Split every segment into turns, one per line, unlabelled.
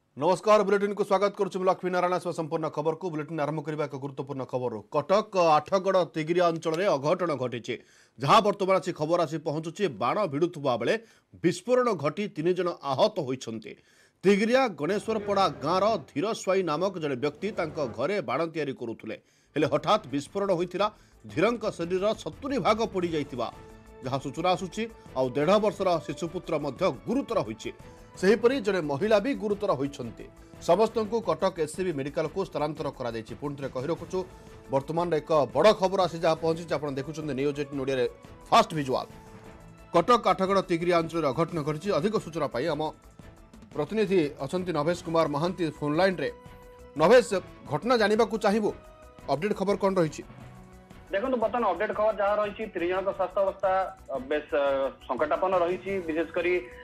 नमस्कार बुलेटिन को स्वागत करुछु लक्ष्मी नारायण संपूर्ण खबर को बुलेटिन आरंभ करबा एक गुरुत्वपूर्ण खबर कटक आठगड़ तिगिरिया अंचल में अघटन घटी जहां बर्तमान आसी खबर आसी पहुंचुची बाण भिड़ुवा बेले विस्फोरण घटी 3 जन आहत होइछन्ते। तिगिरिया गणेश्वरपड़ा गाँवर धीर स्वाई नामक जड़े व्यक्ति घरे बाण तैयारी करुले हेले हठात विस्फोरण होइथिला। धीरंक शरीर 70 भाग पड़ जाइतिबा जहाँ सूचना आसुची आ 1.5 वर्षर शिशुपुत्र गुरुतर होइछि। सेहीपरि जड़े महिला भी गुरुतर होइछन्ते। समस्त को कटक एससीबी मेडिकल को स्थानांतर करा जायछि। पुणी थे कहि रखुछु वर्तमान एक बड़ खबर आसी जहाँ पहुंची आप देखुं News 18 Odia fast visual Cuttack Athagarh Tigiria अंचल अघटन घटी। अधिक सूचना पाई आम प्रतिनिधि अछंती नभेश कुमार महांती फोन लाइन रे। नभेश घटना जानिबा को चाहिबो अपडेट खबर कौन रही?
देखो बर्तमान अपडेट खबर जहाँ रही 3 जन स्वास्थ्य अवस्था बेस संकटापन्न रही। विशेषकर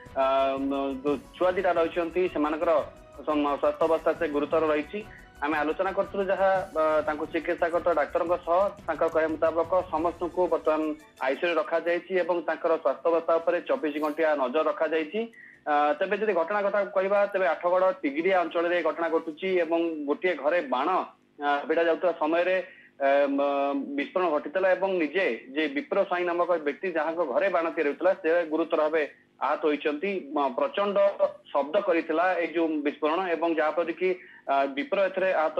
छुआ दीटा रही स्वास्थ्य अवस्था से गुरुतर रही। आम आलोचना करूँ जहाँ चिकित्सा करता डाक्तर कह मुताबक समस्त को बर्तमान आईसीयू रखा स्वास्थ्य अवस्था 24 घंटा नजर रखा तेज जब घटना कथा कहवा तेज आठगड़ तिगिरिया अंचल में घटना घटुची गोटे घरे बाण भिड़ा जाता समय विस्फोरण घटीला निजे जे विप्र स्वाई नामक व्यक्ति जहाँ घरे बाण तैयारी से गुरुतर भाव आहत होती। प्रचंड शब्द करता जो विस्फोरण एवं जहाँपर कि विप्र एथे आहत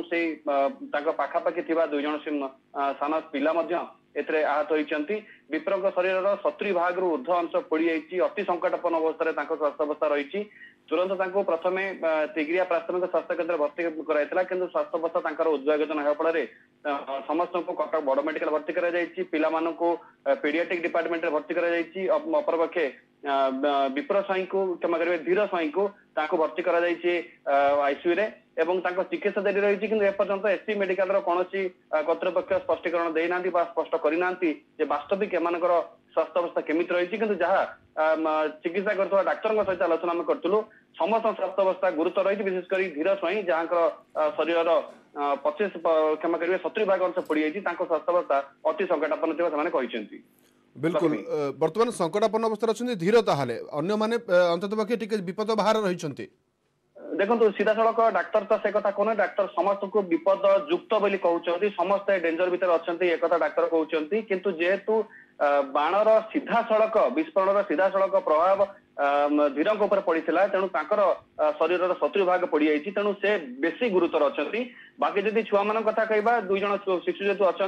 होते पाखापाखि 2 जन सान पिला आहत होती। विप्र शरीर 70 भाग ऊर्ध्व अंश पोड़ी जाइए। अति संकटापन्न अवस्था स्वास्थ्य अवस्था रही। तुरंत प्रथमे तिगिरिया प्राथमिक स्वास्थ्य केन्द्र भर्ती कराइला किंतु स्वास्थ्य अवस्था उद्वेगजन होगा फल समस्त को कटक बड़ मेडिकल भर्ती को पीडियाट्रिक डिपार्टमेंट भर्ती अपरपक्षे विप्र स्वाई को क्षमा करेंगे धीर स्वाई को भर्ती कर आईसीयू रे एवं चिकित्सा जारी रही। कि एपर्यंत एससी मेडिकल कौन कर्तृपक्ष स्पष्टीकरण देना स्पष्ट करना वास्तविक एम स्वास्थ्य अवस्था केमी रही। कि जहाँ चिकित्सा कर डाक्तर सहित आलोचना आम करूँ समस्त स्वास्थ्य अवस्था गुरुतर रही। विशेषकर धीर स्वाई जहाँ शरीर 25 क्षमा करेंगे 70 भाग अंश पड़ जाइए स्वास्थ्य अवस्था अति संकटापन्न कहते।
बिल्कुल वर्तमान संकटापन्न अवस्था अच्छा धीर ताहले अन्य माने अंतत पक्षे टिके विपद बाहर रही।
देखो सीधा सड़क डाक्तर तो से कथा कहना डाक्तर समस्त को विपद युक्त बोली कहते समस्ते डेंजर भीतर अच्छा एक डाक्तर कहते किंतु जेहेतु बाणर सीधा सड़क विस्फोरण सीधा सड़क प्रभाव धीर पड़ा तेणु शरीर 70 भाग पड़ जाइए तेणु से बेसी गुरुतर अच्छा। बाकी जदि छुआ मान कथा कहवा 2 जन शिशु जेहतु अच्छा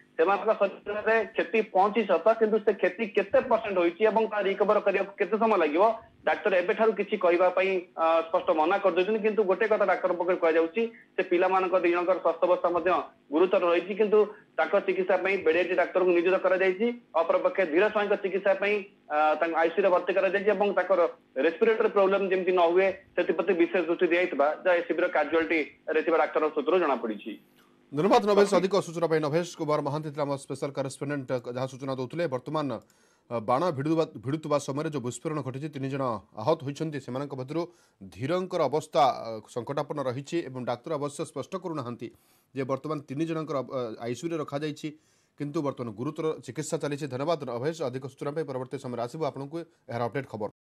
शरीर में क्षति पहुंची सत किंतु से क्षति केते परसेंट होइछि एवं रिकवर करिया केते समय लागिवो डाक्तर एबेठारु किछि कहबा पई स्पष्ट मना कर दोछन। किंतु गोटे कथा डाक्तर पक्ष कह जाउछि से पिला मानक 2 जनकर स्वास्थ्य अवस्था मध्ये गुरुतर रही किंतु ताको चिकित्सा पई बेडेटी डाक्तर को नियोजित करा जाइछि। अपरपक्षे धीर स्वाई चिकित्सा पई आईसीयू रे भर्ती करा जाइछि एवं ताकर रेस्पिरेटरी प्रॉब्लम जेमति न हुए सेति विशेष दृष्टि दियाइतबा जा शिविर कैजुअलिटी रेथिबा डाक्टर सूत्र जना पड़िछि।
धन्यवाद नभेश। अधिक सूचना पाई नभेश कुमार महांती स्पेशल करेस्पोंडेंट जहाँ सूचना दौले वर्तमान बाण भिड़ुवा समय जो विस्फोरण घटी 3 जन आहत होती से धीरंकर अवस्था संकटापन्न रही। डाक्तर अवश्य स्पष्ट करूना जे वर्तमान 3 जनकर आईसीयू रखा किंतु वर्तमान गुरुतर चिकित्सा चली। धन्यवाद नभेश। अधिक सूचना परवर्ती समय आसो आपको यार अपडेट खबर।